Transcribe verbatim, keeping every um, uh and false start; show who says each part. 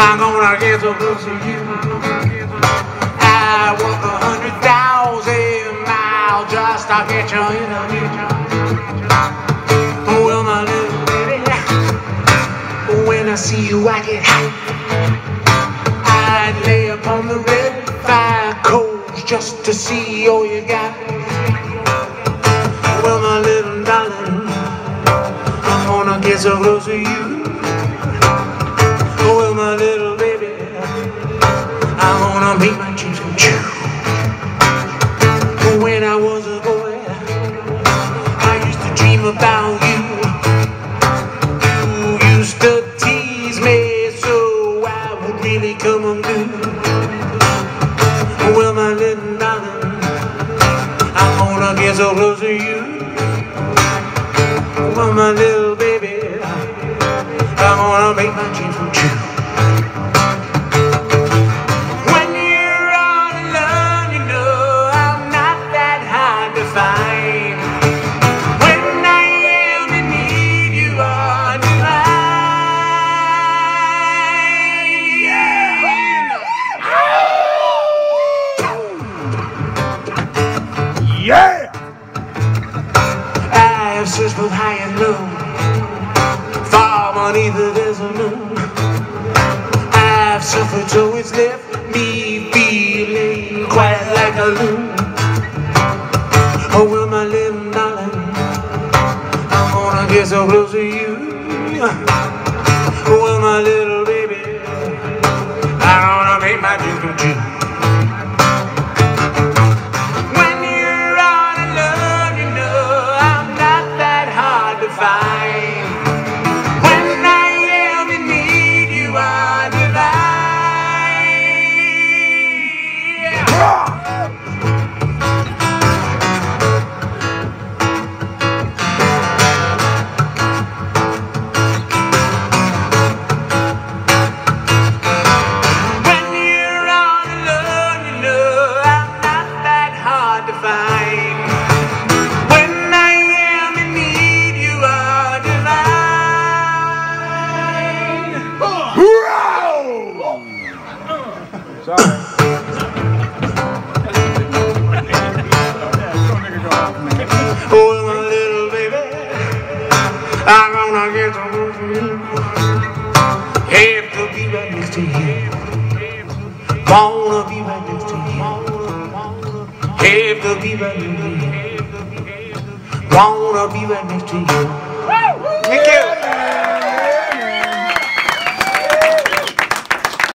Speaker 1: I'm gonna get so close to you. I walk a hundred thousand miles just to get you in a picture. Well, my little baby, when I see you I get hot. I'd lay upon the red fire coals just to see all you got. Well, my little darling, I'm gonna get so close to you. Well, my little baby, I'm gonna make my dreams come true. When I was a boy, I used to dream about you. You used to tease me so I would really come unglued. Well, my little darling, I'm gonna get so close to you. Well, my little baby, I'm gonna make my dreams come true. When you're all alone, you know I'm not that hard to find. When I am in need, you are divine. Yeah! Yeah! I have searched both high and low, far beneath the desert moon. I've suffered so it's left me feeling quite like a loon. Oh, well, my little darling, I'm gonna get so close to you. Well, my little baby, I'm gonna make my dreams come true. When you're all alone, you know I'm not that hard to find. When I am in need, you are divine. When you're all alone, you know I'm not that hard to find. When I am in need, you are divine.
Speaker 2: Sorry.
Speaker 1: Oh, my little baby, I'm gonna get to know you. Have to be right next to you. Wanna be right next to you. Have to be right next to you. Wanna be right next to you.